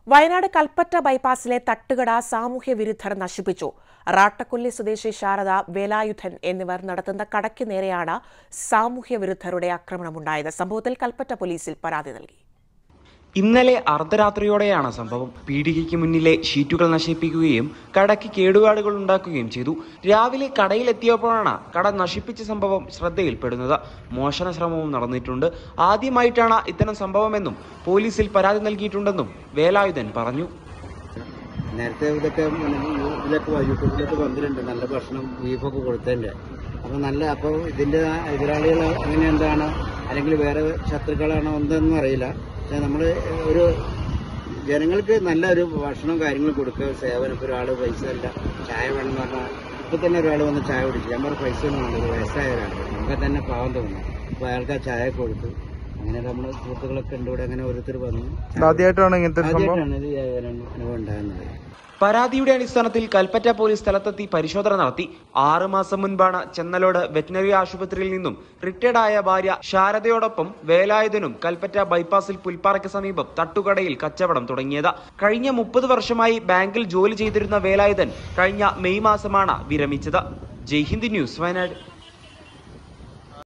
വയനാട് കൽപ്പറ്റ ബൈപ്പാസിലെ തട്ടുകട സാമൂഹ്യ വിരുദ്ധർ നശിപ്പിച്ചു. റാട്ടക്കൊല്ലി സ്വദേശി ശാരദ, വേലായുധൻ എന്നിവർ നടത്തുന്ന കടയ്ക്ക് നേരെയാണ് സാമൂഹ്യ വിരുദ്ധരുടെ ആക്രമണമുണ്ടായത്. സംഭവത്തിൽ കൽപ്പറ്റ പോലീസിൽ പരാതി നൽകി. ഇന്നലെ അർദ്ധരാത്രിയോടെയാണ് സംഭവം. പീടികയ്ക്ക് മുന്നിലെ ഷീറ്റുകൾ നശിപ്പിക്കുകയും കടയ്ക്ക് കേടുപാടുകൾ ഉണ്ടാക്കുകയും ചെയ്തു. രാവിലെ കടയിലെത്തിയപ്പോഴാണ് കട നശിപ്പിച്ച സംഭവം ശ്രദ്ധയിൽപ്പെടുന്നത്. മോഷണ ശ്രമവും നടന്നിട്ടുണ്ട്. ആദ്യമായിട്ടാണ് ഇത്തരം സംഭവമെന്നും പോലീസിൽ പരാതി നൽകിയിട്ടുണ്ടെന്നും വേലായുധൻ പറഞ്ഞു. നേരത്തെ ഇതിലൊക്കെ യൂട്യൂബിലൊക്കെ വന്നിട്ടുണ്ട്, നല്ല ഭക്ഷണം ബീഫൊക്കെ കൊടുത്തതിൻ്റെ. അപ്പോൾ ഇതിൻ്റെ എതിരാളികൾ അങ്ങനെ എന്താണ്, അല്ലെങ്കിൽ വേറെ ശത്രുക്കളാണോ എന്തെന്നും അറിയില്ല. നമ്മൾ ഒരു ജനങ്ങൾക്ക് നല്ലൊരു ഭക്ഷണം കാര്യങ്ങൾ കൊടുക്കുക, സേവനം. ഇപ്പോൾ ഒരാൾ പൈസ അല്ല ചായ വേണം എന്ന് പറഞ്ഞാൽ ഇപ്പോൾ തന്നെ ഒരാൾ വന്ന് ചായ കുടിച്ചു, നമ്മൾ പൈസ ഒന്നും വേണ്ടത്, വയസ്സായ ഒരാൾ, നമുക്ക് തന്നെ പാവം തോന്നുന്നു. അപ്പോൾ അയാൾക്ക് ആ ചായ കൊടുത്തു. അങ്ങനെ നമ്മൾ സുഹൃത്തുക്കളൊക്കെ ഉണ്ട് ഇവിടെ, അങ്ങനെ ഓരോരുത്തർ വന്നു. ആദ്യമായിട്ടാണ് ഇത് അനുഭവം ഉണ്ടാകുന്നത്. പരാതിയുടെ അടിസ്ഥാനത്തിൽ കൽപ്പറ്റ പോലീസ് സ്ഥലത്തെത്തി പരിശോധന നടത്തി. 6 മാസം മുൻപാണ് ചെന്നലോട് വെറ്റിനറി ആശുപത്രിയിൽ നിന്നും റിട്ടയർഡായ ഭാര്യ ശാരദയോടൊപ്പം വേലായുധനും കൽപ്പറ്റ ബൈപ്പാസിൽ പുൽപ്പാറയ്ക്ക് സമീപം തട്ടുകടയിൽ കച്ചവടം തുടങ്ങിയത്. കഴിഞ്ഞ 30 വർഷമായി ബാങ്കിൽ ജോലി ചെയ്തിരുന്ന വേലായുധൻ കഴിഞ്ഞ മെയ് മാസമാണ് വിരമിച്ചത്. ജയ് ഹിന്ദ് ന്യൂസ്, വയനാട്.